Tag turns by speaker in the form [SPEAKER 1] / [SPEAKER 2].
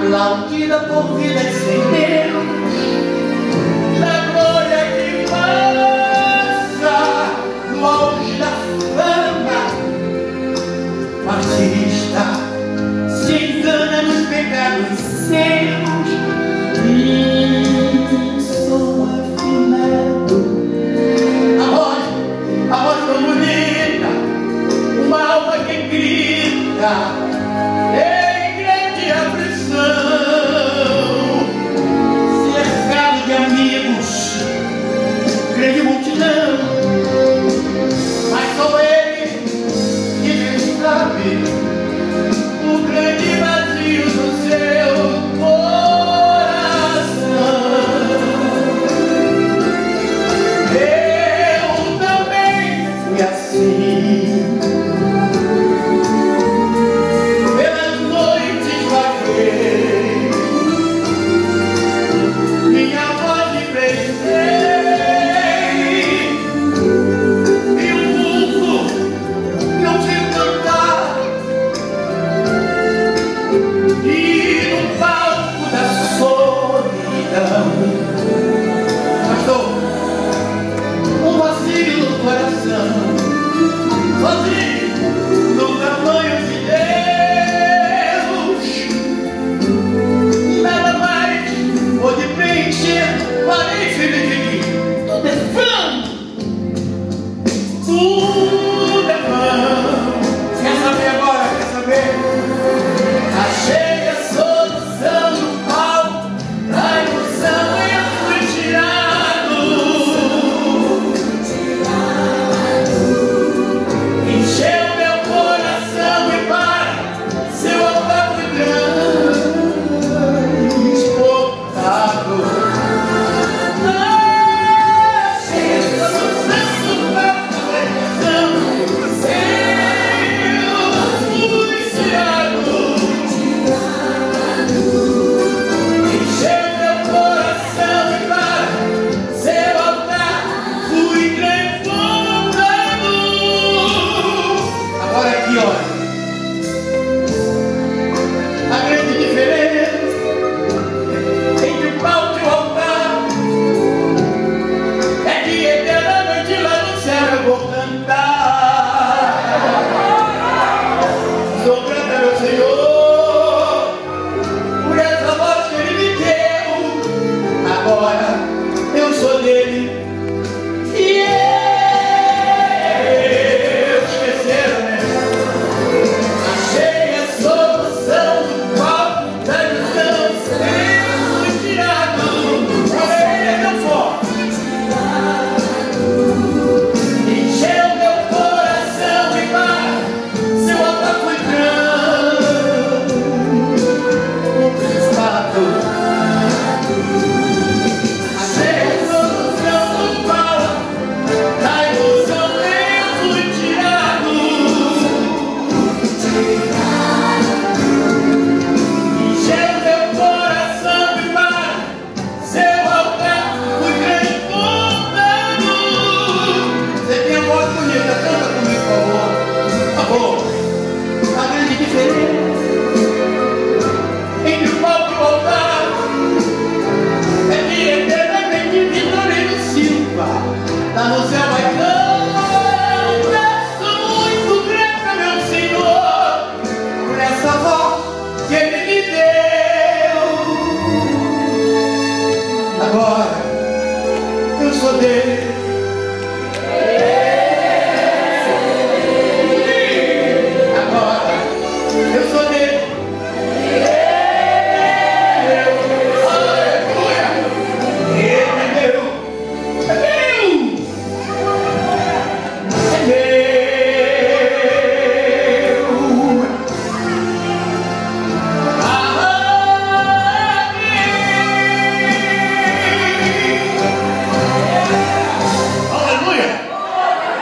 [SPEAKER 1] aplaudida por vidas sem Deus, da glória que passa longe da fama. O artista se engana nos pecados seus, sou afinado. A voz tão bonita, uma alma que grita em grande aflição, cercado de amigos, grande multidão, mas só ele que bem sabe o grande vazio do seu coração. Eu também fui assim. Sozinho, no tamanho de Deus, nada mais pode preencher parede de mim. Tudo é vão, tudo é vão. Quer saber agora? Quer saber? Achei a solução no pau, a ilusão eu fui tirado. Encheu meu coração e para seu altar foi transportado. Achei a solução no pau, a ilusão eu fui tirado. Encheu meu coração e para seu altar fui transportado. Agora aqui, olha, a grande diferença entre o palco e o altar é que eternamente lá no céu eu vou cantar. Sou grata, meu Senhor, por essa voz que Ele me deu. Agora eu sou dele e eu esqueceram, né? Achei a solução do copo da ilusão, eu fui tirado. Olha ele, é tão forte. Encheu meu coração e para seu altar foi conquistado. Achei a solução do copo da ilusão, eu fui tirado. Encheu meu coração e para seu altar fui transportado. Você tem a voz bonita, canta comigo, por favor. Por favor. A grande diferença entre o palco e o altar é que eternamente Vitorino Silva lá no céu vai cantar. Sou muito grata, meu Senhor, por essa voz que Ele me deu. Agora eu sou dele